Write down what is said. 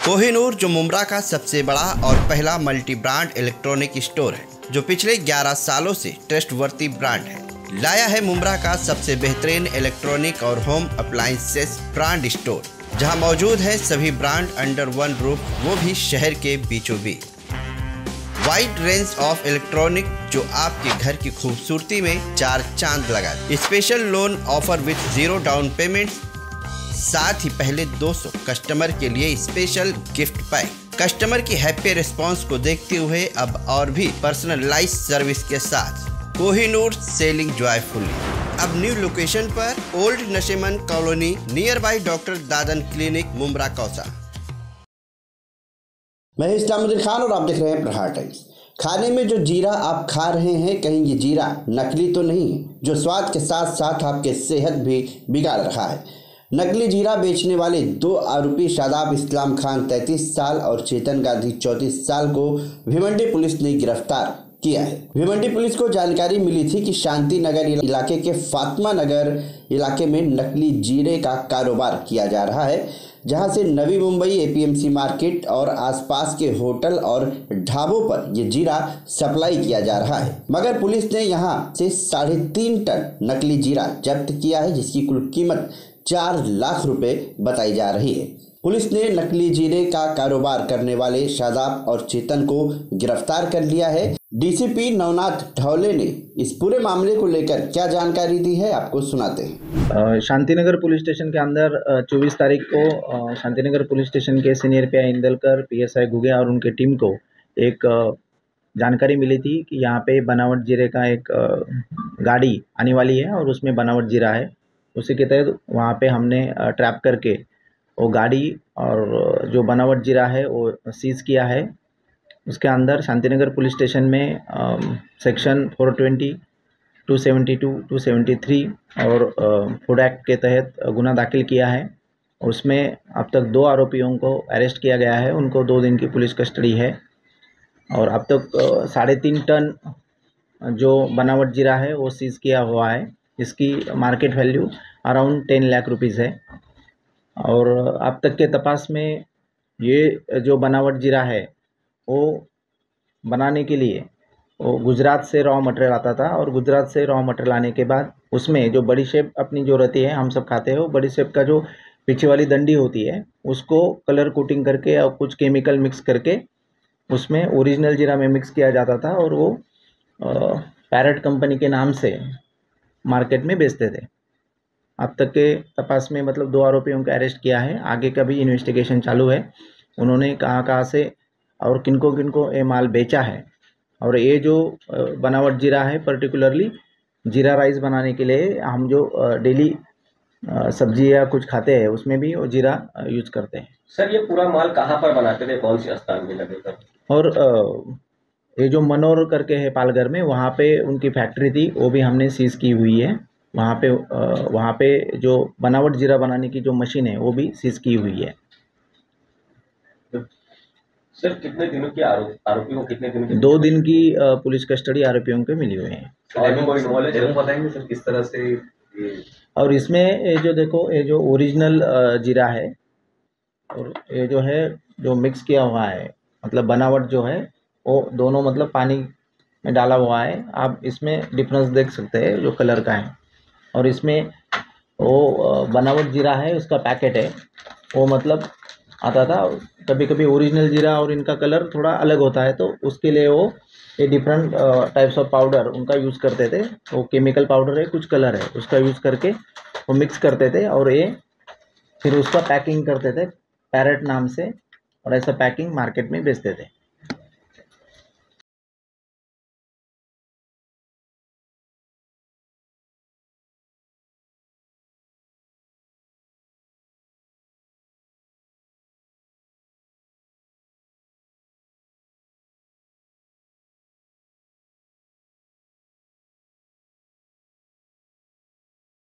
कोहिनूर जो मुंब्रा का सबसे बड़ा और पहला मल्टी ब्रांड इलेक्ट्रॉनिक स्टोर है, जो पिछले 11 सालों से ट्रस्टवर्दी ब्रांड है, लाया है मुंब्रा का सबसे बेहतरीन इलेक्ट्रॉनिक और होम अप्लायंसेस ब्रांड स्टोर, जहां मौजूद है सभी ब्रांड अंडर वन रूफ, वो भी शहर के बीचों बीच। वाइड रेंज ऑफ इलेक्ट्रॉनिक जो आपके घर की खूबसूरती में 4 चांद लगा। Special loan offer with 0 down payment, साथ ही पहले 200 कस्टमर के लिए स्पेशल गिफ्ट पैक। कस्टमर की हैप्पी रिस्पांस को देखते हुए अब और भी पर्सनलाइज सर्विस के साथ कोहिनूर सेलिंग जॉयफुली। अब न्यू लोकेशन पर old Nasheman colony near by doctor Dadan clinic, Mumbra Kausa. मैं इस्लामुद्दीन खान और आप देख रहे हैं प्रहार टाइम्स। खाने में जो जीरा आप खा रहे हैं, कहीं ये जीरा नकली तो नहीं है, जो स्वाद के साथ साथ आपके सेहत भी बिगाड़ रहा है। नकली जीरा बेचने वाले 2 आरोपी शादाब इस्लाम खान 33 साल और चेतन गांधी 34 साल को भिवंडी पुलिस ने गिरफ्तार किया है। भिवंडी पुलिस को जानकारी मिली थी कि शांति नगर इलाके के फातिमा नगर इलाके में नकली जीरे का कारोबार किया जा रहा है, जहां से नवी मुंबई एपीएमसी मार्केट और आसपास के होटल और ढाबों पर ये जीरा सप्लाई किया जा रहा है। मगर पुलिस ने यहां से 3.5 टन नकली जीरा जब्त किया है, जिसकी कुल कीमत 4 लाख रुपए बताई जा रही है। पुलिस ने नकली जीरे का कारोबार करने वाले शादाब और चेतन को गिरफ्तार कर लिया है। डीसीपी नवनाथ ढौले ने इस पूरे मामले को लेकर क्या जानकारी दी है, आपको सुनाते हैं। शांतिनगर पुलिस स्टेशन के अंदर 24 तारीख को शांतिनगर पुलिस स्टेशन के senior PI Indalkar, PSI Guge और उनके टीम को एक जानकारी मिली थी कि यहाँ पे बनावट जीरे का एक गाड़ी आने वाली है और उसमें बनावट जीरा है। उसी के तहत वहाँ पे हमने ट्रैप करके वो गाड़ी और जो बनावट जीरा है वो सीज़ किया है। उसके अंदर शांतिनगर पुलिस स्टेशन में सेक्शन 420, 272, 273 और फूड एक्ट के तहत गुना दाखिल किया है। उसमें अब तक 2 आरोपियों को अरेस्ट किया गया है, उनको 2 दिन की पुलिस कस्टडी है। और अब तक 3.5 टन जो बनावट जीरा है वो सीज़ किया हुआ है, इसकी market value around 10 lakh rupees है। और अब तक के तपास में ये जो बनावट जीरा है वो बनाने के लिए वो गुजरात से रॉ मटेरियल आता था, और गुजरात से रॉ मटेरियल आने के बाद उसमें जो बड़ी शेप अपनी जो रहती है, हम सब खाते हैं, वो बड़ी शेप का जो पीछे वाली डंडी होती है उसको कलर कोटिंग करके और कुछ केमिकल मिक्स करके उसमें ओरिजिनल जीरा में मिक्स किया जाता था और वो पैरेट कंपनी के नाम से मार्केट में बेचते थे। अब तक के तपास में मतलब 2 आरोपियों को अरेस्ट किया है। आगे का भी इन्वेस्टिगेशन चालू है। उन्होंने कहाँ से और किनको ये माल बेचा है, और ये जो बनावट जीरा है पर्टिकुलरली जीरा राइस बनाने के लिए हम जो डेली सब्जी या कुछ खाते हैं उसमें भी वो जीरा यूज करते हैं। सर, ये पूरा माल कहाँ पर बनाते थे, कौन से स्थान में लगेगा? और ये जो मनोर करके है पालघर में, वहाँ पे उनकी फैक्ट्री थी, वो भी हमने सीज की हुई है। वहाँ पे जो बनावट जीरा बनाने की जो मशीन है वो भी सीज की हुई है। सर, कितने दिनों की आरोपी को कितने दिन की? 2 दिन की पुलिस कस्टडी आरोपियों के मिली हुई है। और कोई नॉलेज बताएंगे सर किस तरह से ये? और इसमें ये जो देखो, ये जो ओरिजिनल जीरा है और ये जो है जो मिक्स किया हुआ है, मतलब बनावट जो है वो दोनों मतलब पानी में डाला हुआ है। आप इसमें डिफरेंस देख सकते हैं जो कलर का है। और इसमें वो बनावट जीरा है, उसका पैकेट है वो मतलब आता था। कभी कभी ओरिजिनल जीरा और इनका कलर थोड़ा अलग होता है, तो उसके लिए वो ये डिफरेंट टाइप्स ऑफ पाउडर उनका यूज़ करते थे। वो केमिकल पाउडर है, कुछ कलर है, उसका यूज़ करके वो मिक्स करते थे और ये फिर उसका पैकिंग करते थे पैरेट नाम से, और ऐसा पैकिंग मार्केट में बेचते थे।